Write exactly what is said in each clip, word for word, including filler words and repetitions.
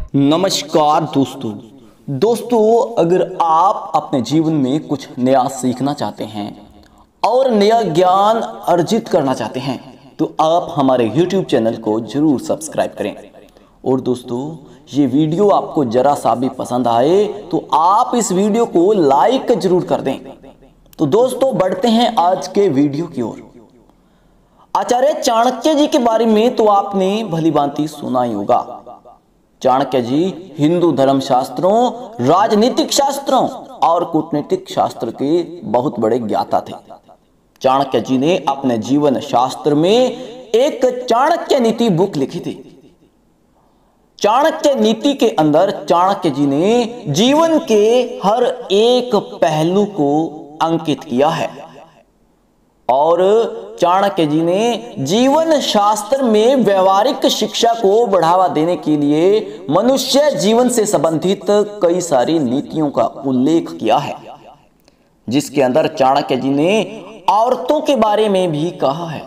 नमस्कार दोस्तों दोस्तों अगर आप अपने जीवन में कुछ नया सीखना चाहते हैं और नया ज्ञान अर्जित करना चाहते हैं तो आप हमारे YouTube चैनल को जरूर सब्सक्राइब करें। और दोस्तों ये वीडियो आपको जरा सा भी पसंद आए तो आप इस वीडियो को लाइक जरूर कर दें। तो दोस्तों बढ़ते हैं आज के वीडियो की ओर। आचार्य चाणक्य जी के बारे में तो आपने भली भांति सुना ही होगा। चाणक्य जी हिंदू धर्म शास्त्रों, राजनीतिक शास्त्रों और कूटनीतिक शास्त्र के बहुत बड़े ज्ञाता थे। चाणक्य जी ने अपने जीवन शास्त्र में एक चाणक्य नीति बुक लिखी थी। चाणक्य नीति के अंदर चाणक्य जी ने जीवन के हर एक पहलू को अंकित किया है और चाणक्य जी ने जीवन शास्त्र में व्यवहारिक शिक्षा को बढ़ावा देने के लिए मनुष्य जीवन से संबंधित कई सारी नीतियों का उल्लेख किया है, जिसके अंदर चाणक्य जी ने औरतों के बारे में भी कहा है।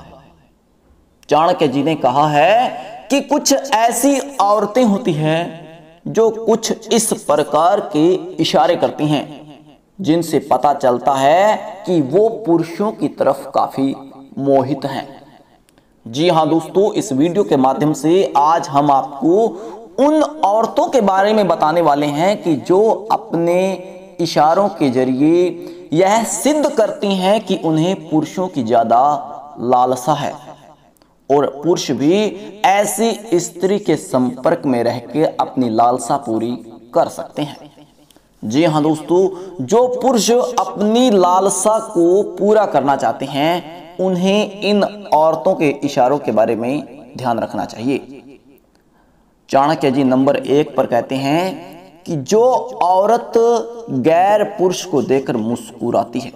चाणक्य जी ने कहा है कि कुछ ऐसी औरतें होती हैं जो कुछ इस प्रकार के इशारे करती हैं जिनसे पता चलता है कि वो पुरुषों की तरफ काफी मोहित हैं। जी हाँ दोस्तों, इस वीडियो के माध्यम से आज हम आपको उन औरतों के बारे में बताने वाले हैं कि जो अपने इशारों के जरिए यह सिद्ध करती हैं कि उन्हें पुरुषों की ज्यादा लालसा है और पुरुष भी ऐसी स्त्री के संपर्क में रह के अपनी लालसा पूरी कर सकते हैं। जी हाँ दोस्तों, जो पुरुष अपनी लालसा को पूरा करना चाहते हैं उन्हें इन औरतों के इशारों के बारे में ध्यान रखना चाहिए। चाणक्य जी नंबर एक पर कहते हैं कि जो औरत गैर पुरुष को देखकर मुस्कुराती है।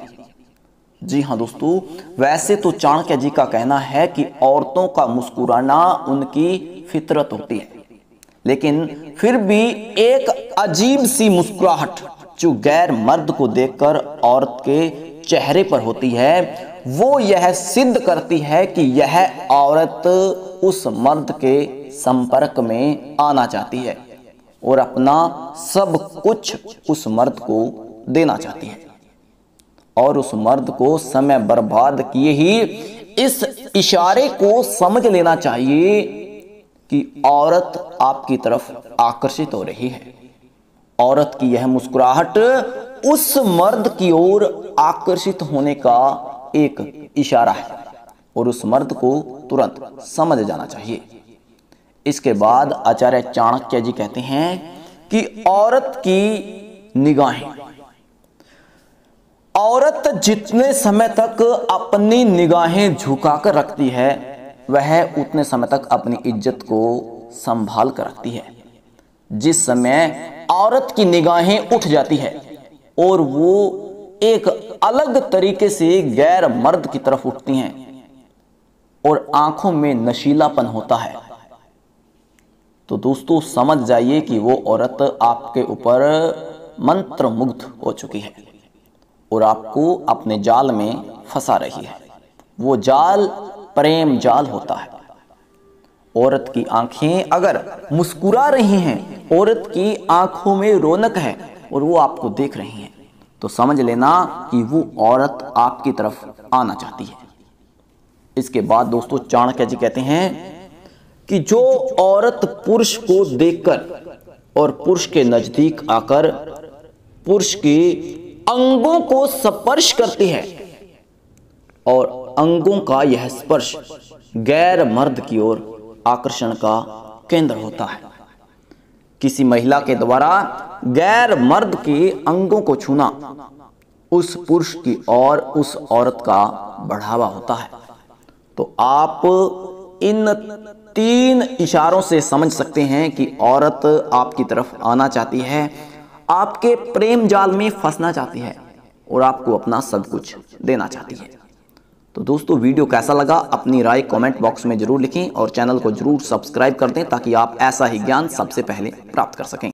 जी हाँ दोस्तों, वैसे तो चाणक्य जी का कहना है कि औरतों का मुस्कुराना उनकी फितरत होती है, लेकिन फिर भी एक अजीब सी मुस्कुराहट जो गैर मर्द को देखकर औरत के चेहरे पर होती है वो यह सिद्ध करती है कि यह औरत उस मर्द के संपर्क में आना चाहती है और अपना सब कुछ उस मर्द को देना चाहती है और उस मर्द को समय बर्बाद किए ही इस इशारे को समझ लेना चाहिए कि औरत आपकी तरफ आकर्षित हो रही है। औरत की यह मुस्कुराहट उस मर्द की ओर आकर्षित होने का एक इशारा है और उस मर्द को तुरंत समझ जाना चाहिए। इसके बाद आचार्य चाणक्य जी कहते हैं कि औरत की निगाहें, औरत जितने समय तक अपनी निगाहें झुकाकर रखती है वह उतने समय तक अपनी इज्जत को संभाल कर रखती है। जिस समय औरत की निगाहें उठ जाती है और वो एक अलग तरीके से गैर मर्द की तरफ उठती हैं और आंखों में नशीलापन होता है, तो दोस्तों समझ जाइए कि वो औरत आपके ऊपर मंत्रमुग्ध हो चुकी है और आपको अपने जाल में फंसा रही है। वो जाल प्रेम जाल होता है। औरत की आंखें अगर मुस्कुरा रही हैं, औरत की आंखों में रौनक है और वो आपको देख रही हैं, तो समझ लेना कि वो औरत आपकी तरफ आना चाहती है। इसके बाद दोस्तों चाणक्य जी कहते हैं कि जो औरत पुरुष को देखकर और पुरुष के नजदीक आकर पुरुष के अंगों को स्पर्श करती है और अंगों का यह स्पर्श गैर मर्द की ओर आकर्षण का केंद्र होता है। किसी महिला के द्वारा गैर मर्द के अंगों को छूना उस पुरुष की और उस औरत का बढ़ावा होता है। तो आप इन तीन इशारों से समझ सकते हैं कि औरत आपकी तरफ आना चाहती है, आपके प्रेम जाल में फंसना चाहती है और आपको अपना सब कुछ देना चाहती है। तो दोस्तों वीडियो कैसा लगा अपनी राय कमेंट बॉक्स में जरूर लिखें और चैनल को जरूर सब्सक्राइब कर दें ताकि आप ऐसा ही ज्ञान सबसे पहले प्राप्त कर सकें।